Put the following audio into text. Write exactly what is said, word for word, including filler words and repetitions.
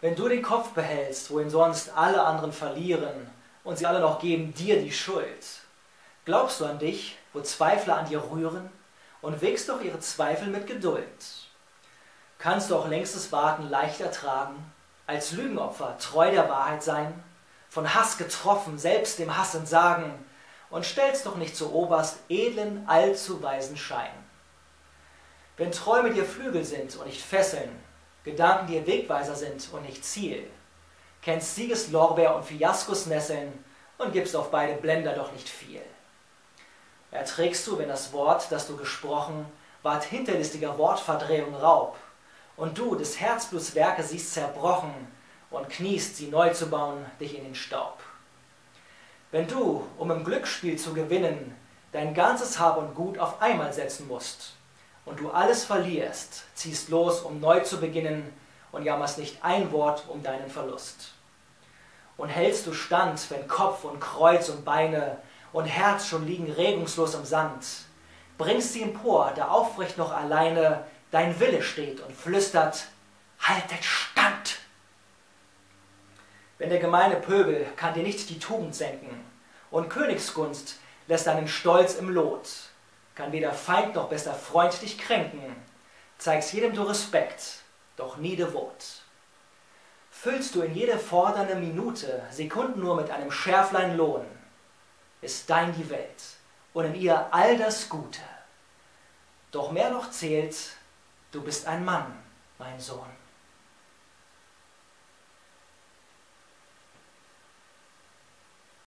Wenn du den Kopf behältst, wohin sonst alle anderen verlieren, und sie alle noch geben dir die Schuld, glaubst du an dich, wo Zweifler an dir rühren, und wägst doch ihre Zweifel mit Geduld. Kannst du auch längstes Warten leicht ertragen, als Lügenopfer treu der Wahrheit sein, von Hass getroffen, selbst dem Hass entsagen, und stellst doch nicht zu oberst edlen, allzu weisen Schein. Wenn Träume dir Flügel sind und nicht Fesseln, Gedanken dir Wegweiser sind und nicht Ziel, kennst Siegeslorbeer und Fiaskos Nesseln und gibst auf beide Blender doch nicht viel. Erträgst du, wenn das Wort, das du gesprochen, ward hinterlistiger Wortverdrehung Raub, und du des Herzbluts Werke siehst zerbrochen und kniest, sie neu zu bauen, dich in den Staub. Wenn du, um im Glücksspiel zu gewinnen, dein ganzes Hab und Gut auf einmal setzen musst, und du alles verlierst, ziehst los, um neu zu beginnen, und jammerst nicht ein Wort um deinen Verlust. Und hältst du stand, wenn Kopf und Kreuz und Beine und Herz schon liegen regungslos im Sand, bringst sie empor, da aufrecht noch alleine dein Wille steht und flüstert: Haltet stand! Wenn der gemeine Pöbel kann dir nicht die Tugend senken, und Königsgunst lässt deinen Stolz im Lot, kann weder Feind noch bester Freund dich kränken, zeigst jedem du Respekt, doch nie devot. Füllst du in jede fordernde Minute Sekunden nur mit einem Schärflein Lohn, ist dein die Welt und in ihr all das Gute. Doch mehr noch zählt, du bist ein Mann, mein Sohn.